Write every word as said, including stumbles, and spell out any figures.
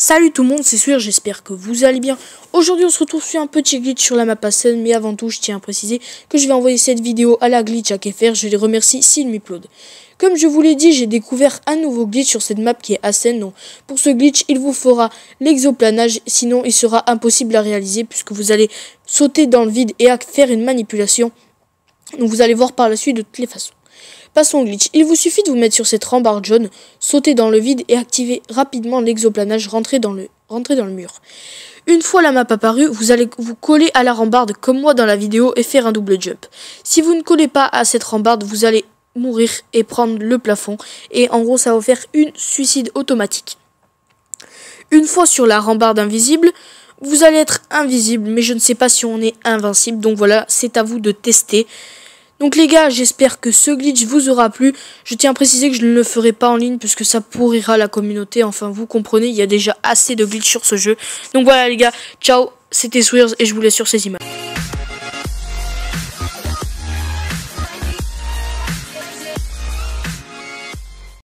Salut tout le monde, c'est Swir, j'espère que vous allez bien. Aujourd'hui on se retrouve sur un petit glitch sur la map Ascend, mais avant tout je tiens à préciser que je vais envoyer cette vidéo à la glitch à Keffer. Je les remercie s'ils m'uploadent. Comme je vous l'ai dit, j'ai découvert un nouveau glitch sur cette map qui est Ascend. Donc pour ce glitch il vous fera l'exoplanage, sinon il sera impossible à réaliser puisque vous allez sauter dans le vide et à faire une manipulation. Donc vous allez voir par la suite de toutes les façons. Passons au glitch. Il vous suffit de vous mettre sur cette rambarde jaune, sauter dans le vide et activer rapidement l'exoplanage, rentrer dans le, rentrer dans le mur. Une fois la map apparue, vous allez vous coller à la rambarde comme moi dans la vidéo et faire un double jump. Si vous ne collez pas à cette rambarde, vous allez mourir et prendre le plafond. Et en gros, ça va vous faire une suicide automatique. Une fois sur la rambarde invisible, vous allez être invisible, mais je ne sais pas si on est invincible. Donc voilà, c'est à vous de tester. Donc les gars, j'espère que ce glitch vous aura plu. Je tiens à préciser que je ne le ferai pas en ligne puisque ça pourrira la communauté. Enfin, vous comprenez, il y a déjà assez de glitch sur ce jeu. Donc voilà les gars, ciao, c'était Swears et je vous laisse sur ces images.